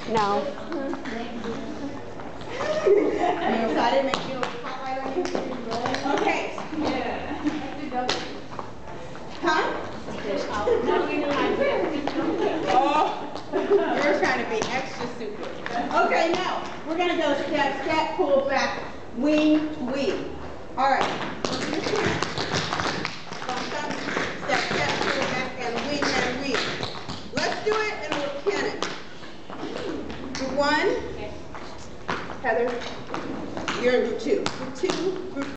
No. You excited? Make you a spotlight on you? Okay. Huh? Oh, you're trying to be extra super. Okay, now we're gonna go step, step, pull back, wing, weave. All right.